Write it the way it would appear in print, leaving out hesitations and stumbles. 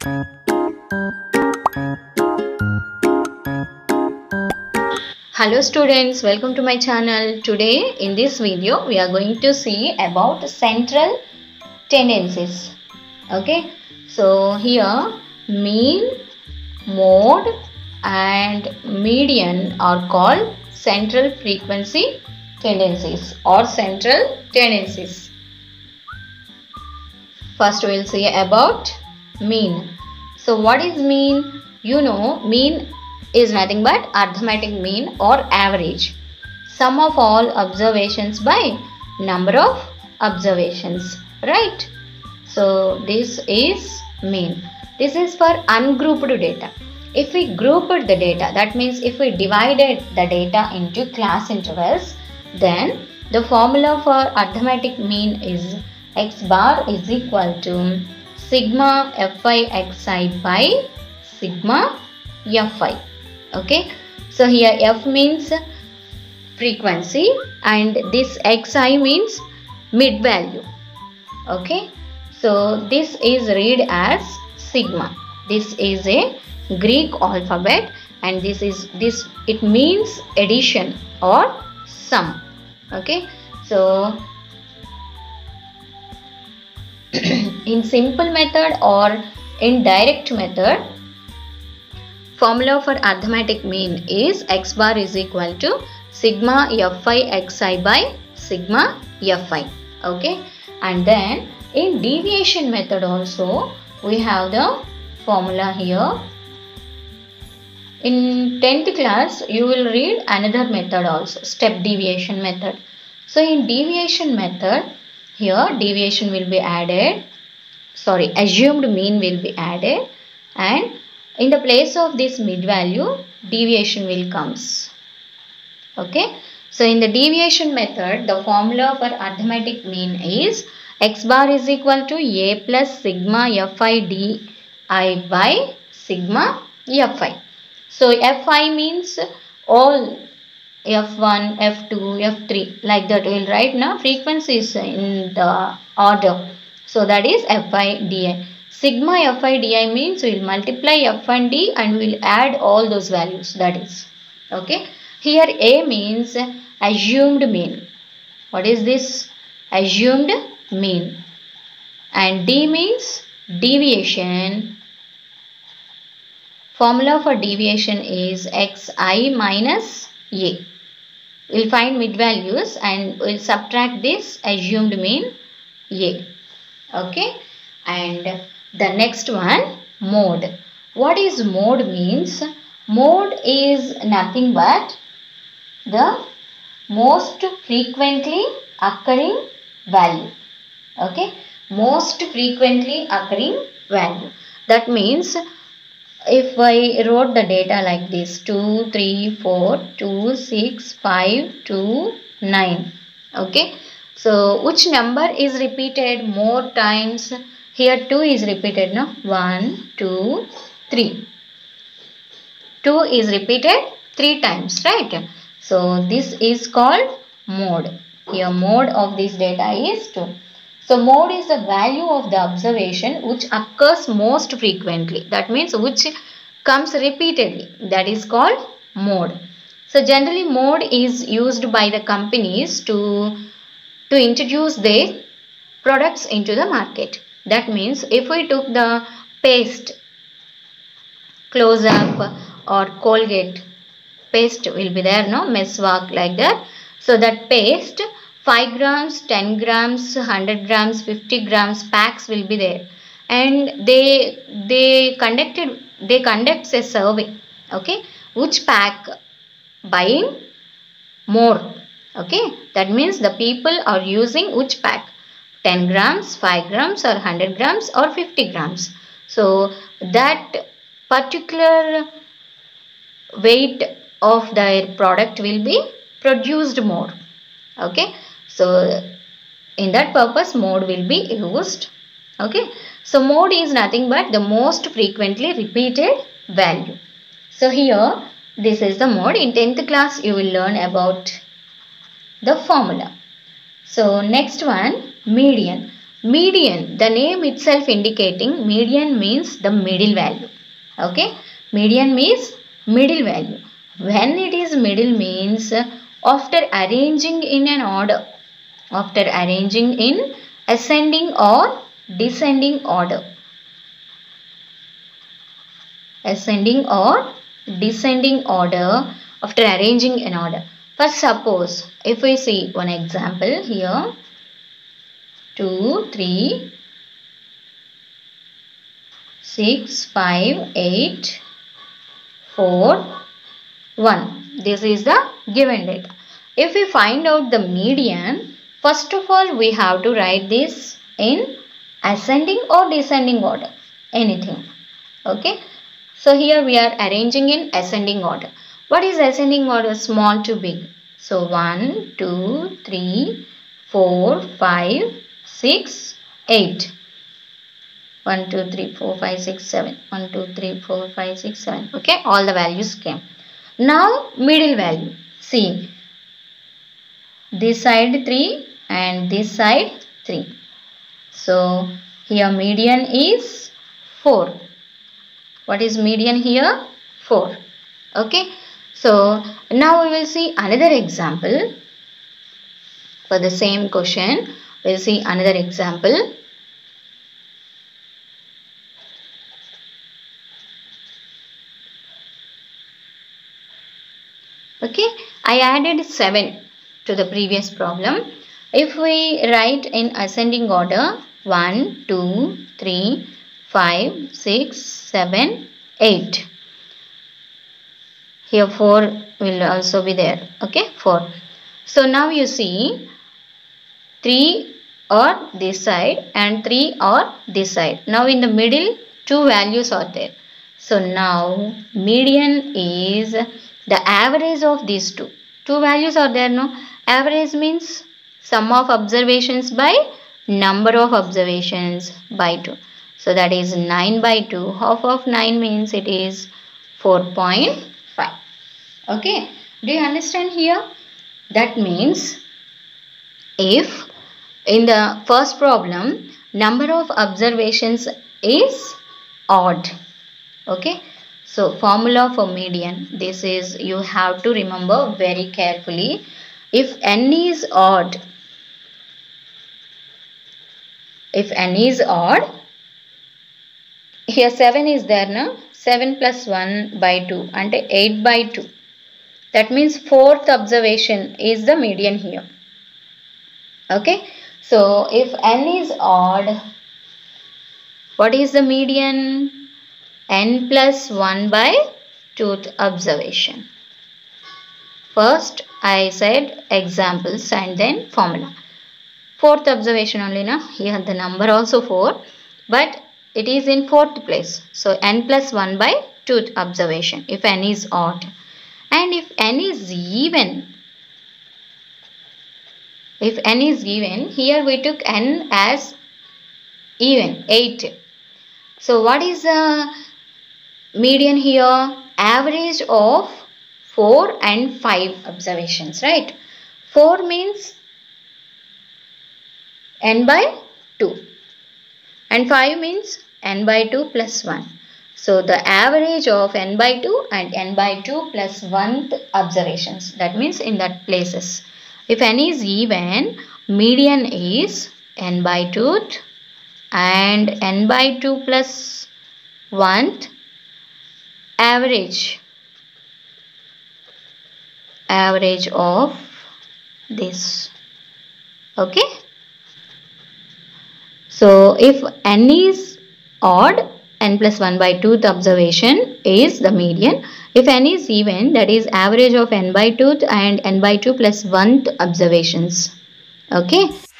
Hello students, welcome to my channel. Today in this video we are going to see about central tendencies. Okay, so here mean, mode and median are called central frequency tendencies or central tendencies. First we will see about mean. So what is mean? You know, mean is nothing but arithmetic mean or average, sum of all observations by number of observations, right? So this is mean. This is for ungrouped data. If we grouped the data, that means if we divided the data into class intervals, then the formula for arithmetic mean is x bar is equal to sigma fi xi by sigma fi. Okay, so here f means frequency and this xi means mid value. Okay, so this is read as sigma. This is a Greek alphabet and this it means addition or sum. Okay, so in simple method or in direct method, formula for arithmetic mean is x bar is equal to sigma fi xi by sigma fi. Okay, and then in deviation method also we have the formula here. In 10th class you will read another method also, step deviation method. So in deviation method, here deviation will be added, assumed mean will be added, and in the place of this mid value deviation will comes. Okay, so in the deviation method the formula for arithmetic mean is x bar is equal to a plus sigma fi di by sigma fi. So fi means all f1, f2, f3 like that we will write now frequencies in the order. So that is fi di. Sigma fi di means we will multiply f and d and we will add all those values, that is. Okay. Here a means assumed mean. What is this? Assumed mean. And d means deviation. Formula for deviation is xi minus a. We will find mid values and we will subtract this assumed mean a. Okay. And the next one, mode. What is mode means? Mode is nothing but the most frequently occurring value. Okay. Most frequently occurring value. That means if I wrote the data like this 2, 3, 4, 2, 6, 5, 2, 9. Okay. So which number is repeated more times? Here 2 is repeated, no? 1, 2, 3. 2 is repeated 3 times, right? So this is called mode. Here mode of this data is 2. So mode is the value of the observation which occurs most frequently. That means which comes repeatedly. That is called mode. So generally mode is used by the companies to introduce their products into the market. That means if we took the paste, close up or Colgate paste will be there, no? Meswak like that. So that paste 5 grams, 10 grams, 100 grams, 50 grams packs will be there. And they conduct a survey. Okay. Which pack buying more. Okay. That means the people are using which pack. 10 grams, 5 grams or 100 grams or 50 grams. So that particular weight of their product will be produced more. Okay. So in that purpose mode will be used. Okay. So mode is nothing but the most frequently repeated value. So here this is the mode. In 10th class you will learn about the formula. So next one, median. Median, the name itself indicating median means the middle value. Okay, median means middle value. When it is middle means after arranging in an order, after arranging in ascending or descending order. Ascending or descending order after arranging in order. First, suppose if we see one example here, 2, 3, 6, 5, 8, 4, 1. This is the given data. If we find out the median, first of all we have to write this in ascending or descending order. Anything. Okay. So here we are arranging in ascending order. What is ascending order? Small to big. So 1, 2, 3, 4, 5, 6, 8. 1, 2, 3, 4, 5, 6, 7. 1, 2, 3, 4, 5, 6, 7. Okay, all the values came. Now middle value. See, this side 3 and this side 3. So here median is 4. What is median here? 4. Okay. So now we will see another example. For the same question, we will see another example. Okay. I added 7 to the previous problem. If we write in ascending order, 1, 2, 3, 5, 6, 7, 8. Here 4 will also be there. Okay, 4. So now you see 3 are this side and 3 are this side. Now in the middle 2 values are there. So now median is the average of these two. 2 values are there, no? Average means sum of observations by number of observations by 2. So that is 9 by 2. Half of 9 means it is 4.5. Okay. Do you understand here? That means if in the first problem number of observations is odd. Okay. So formula for median. This is, you have to remember very carefully. If n is odd, here 7 is there, no? 7 plus 1 by 2 and 8 by 2. That means 4th observation is the median here. Okay. So if n is odd, what is the median? N plus 1 by 2th observation. First I said examples and then formula. 4th observation only, na? Here the number also 4, but it is in 4th place. So n plus 1 by 2th observation if n is odd. And if n is even, here we took n as even, 8. So what is the median here? Average of 4 and 5 observations, right? 4 means n by 2 and 5 means n by 2 plus 1. So the average of n by 2 and n by 2 plus 1th observations, that means in that places. If n is even, median is n by 2th and n by 2 plus 1th average of this. Okay. So if n is odd, n plus 1 by 2th observation is the median. If n is even, that is average of n by 2th and n by 2 plus 1th observations. Okay.